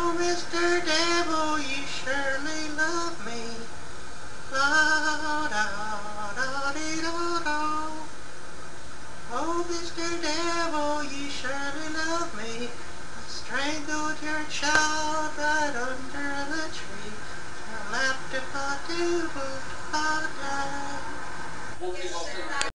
Oh, Mr. Devil, you surely love me. La da da dee da da. Oh, Mr. Devil, you surely love me. I strangled your child right under the tree. I laughed if I do, but I die.